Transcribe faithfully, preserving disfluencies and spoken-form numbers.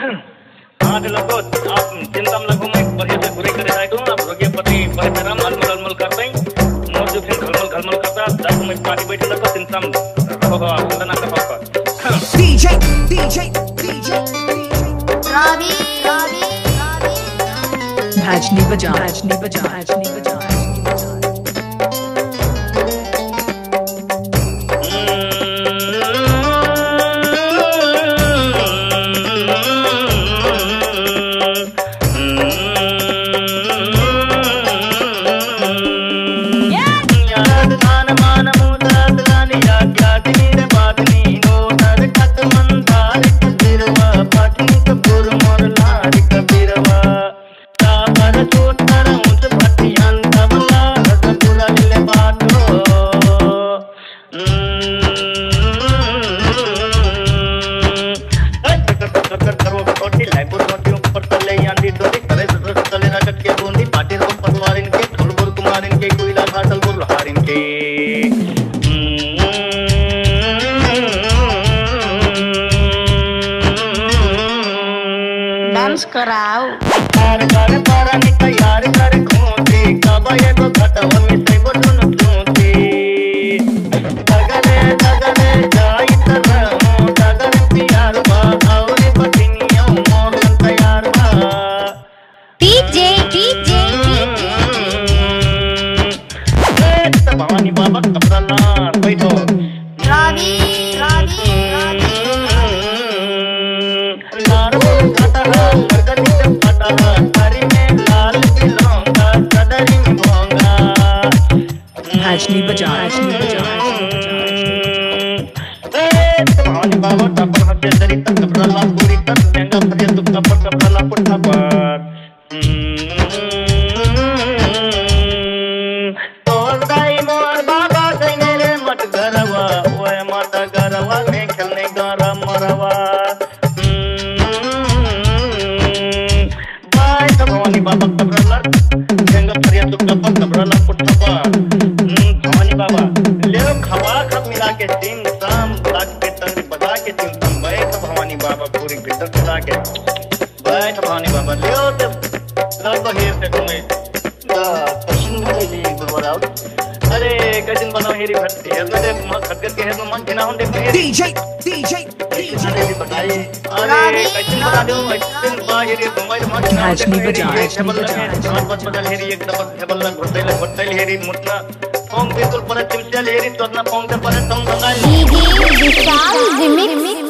आज लगो आप चिंता में लगो मैं बढ़िया से बुरे करे आए तो आप रोगे पति बड़े मेरा मलमल मलमल करते हैं मोर जो फिर घलमल घलमल करता दस में पानी बैठे लगो चिंता में रखो आप चिंता ना करो DJ DJ DJ Ravi Ravi भाजनी बजा भाजनी बजा भाजनी बजा डांस कराओ यार कर पारा नि तैयार कर खोते कब ये को घटवा में से बदन खोते दगने दगने जाई तरह दगन प्यार बा और बटिनिया मोर तैयार बा डीजे डीजे ए भवानी बाबा कपड़ा बैठो रवि रवि भाजनी बजा भाजनी बजा भवानी बाबा टपर हत्या दरी तक कपड़ा पूरी तक महंगा फरिया तुम कपर कपड़ा पुट्ठा पर तोर दाई मोर बाबा कइने रे मत गरवा ओए माता गरवा में खेलने गारा मरवा बाय भवानी बाबा कपड़ा महंगा फरिया तुम कपर कपड़ा पुट्ठा पर भवानी बाबा ले खवा खप मिला के तीन शाम लाख के तंग बजा के तीन तम बैठ भवानी बाबा पूरी भीतर चला के बैठ भवानी बाबा ले तो लगो हेर से तुम्हें पसंद है ली गुरवाराव अरे कजिन बनाओ हेरी भट्टी है तो देख मां खटकर के है तो मन बिना हों देख डीजे डीजे डीजे बताइए अरे कजिन बना दो कजिन बा हेरी मोबाइल मां भाजनी बजा भाजनी बजा चार पांच बदल हेरी एक डबल डबल घोटैल घोटैल हेरी मुटना पोंग बिल्कुल पर चिमचा हेरी तोतना पोंग पर तम दंगाल विशाल जिमिक्स